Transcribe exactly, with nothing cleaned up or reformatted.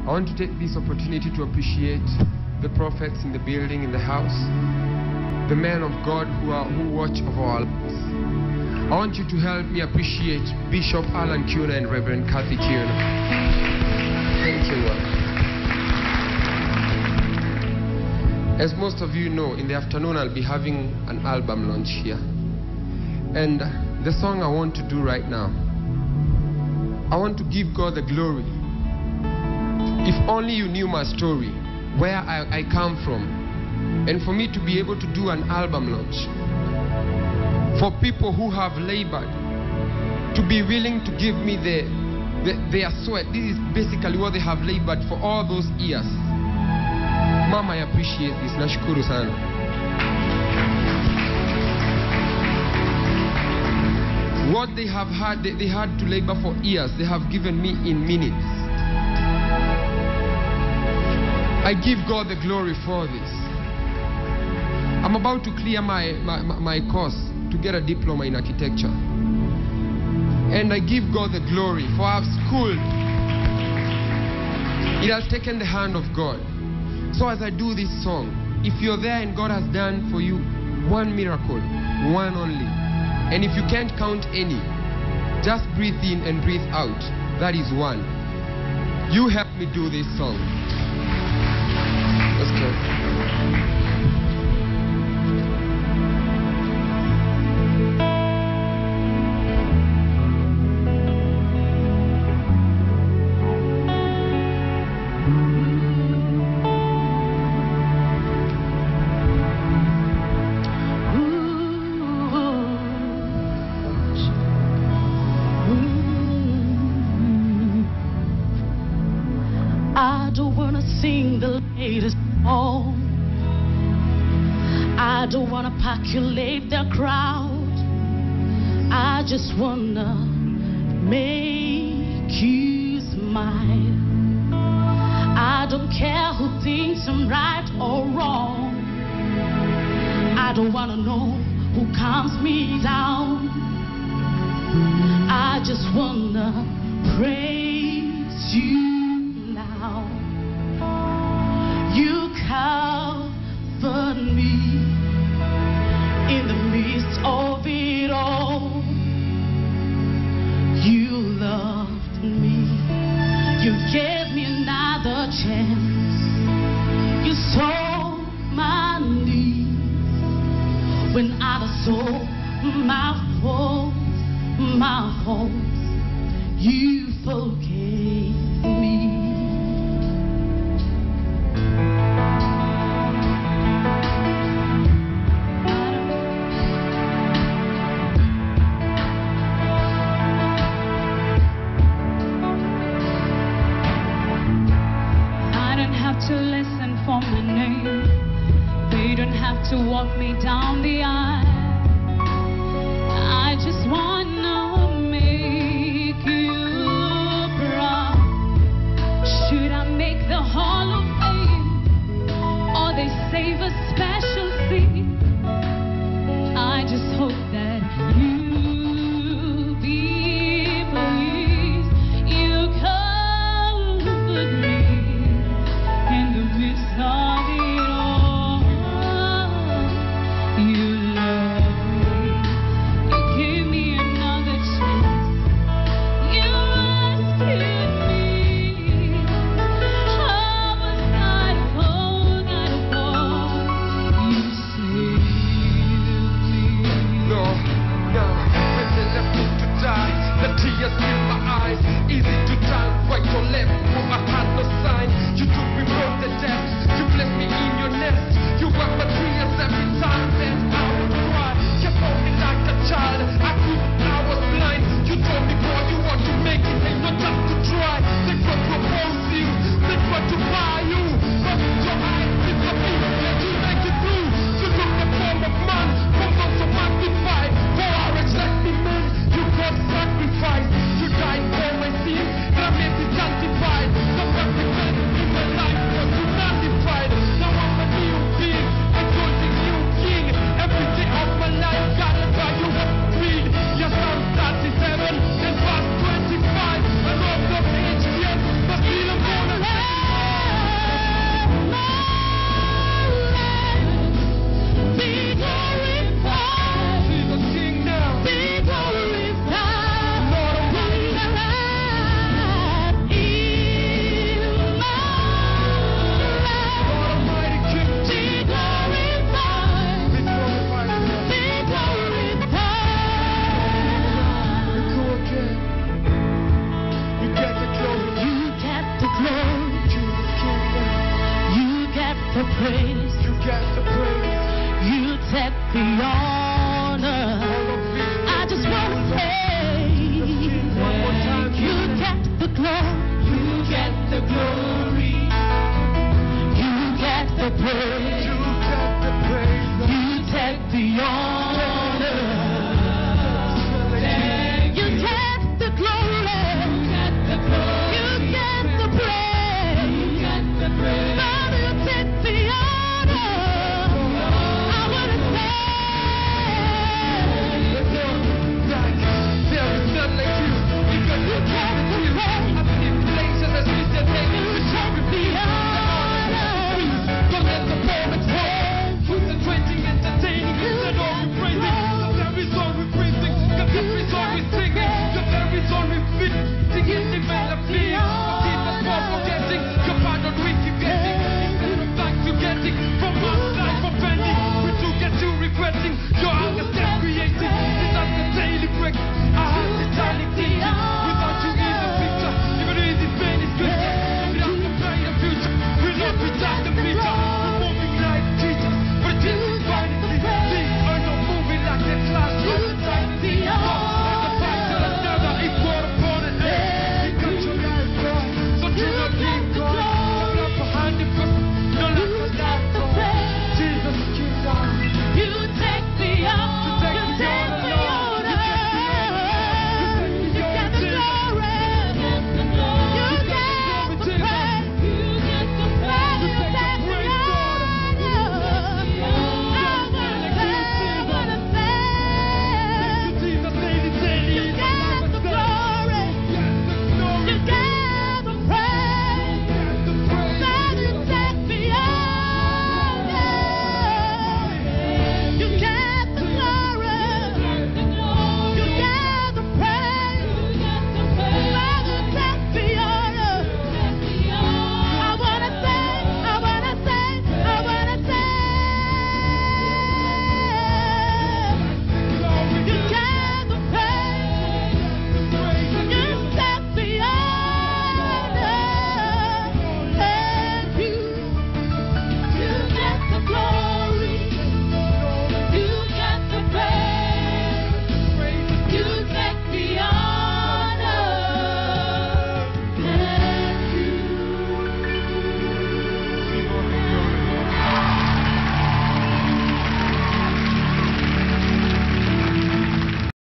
I want to take this opportunity to appreciate the prophets in the building, in the house, the men of God who are who watch over our lives. I want you to help me appreciate Bishop Alan Kiuna and Reverend Kathy Kiuna. Thank you, Lord. As most of you know, in the afternoon I'll be having an album launch here. And the song I want to do right now, I want to give God the glory. If only you knew my story, where I, I come from, and for me to be able to do an album launch, for people who have labored, to be willing to give me the, the, their sweat. This is basically what they have labored for all those years. Mama, I appreciate this. Nashukuru sana. What they have had, they, they had to labor for years, they have given me in minutes. I give God the glory for this. I'm about to clear my, my, my course to get a diploma in architecture. And I give God the glory for I've schooled. It has taken the hand of God. So as I do this song, if you're there and God has done for you one miracle, one only, and if you can't count any, just breathe in and breathe out. That is one. You help me do this song. Let's go. I don't wanna sing the latest song. I don't wanna populate the crowd. I just wanna make you smile. I don't care who thinks I'm right or wrong. I don't wanna know who calms me down. I just wanna praise you. You covered me in the midst of it all. You loved me. You gave me another chance. You saw my needs when I saw my faults, my faults. You forgave me. To listen for my name, they don't have to walk me down the aisle. I just wanna make you proud. Should I make the Hall of Fame or they save a special seat? I just hope that you'll be pleased. You comfort me. You love me, you give me an the praise. You get the praise. You take the all.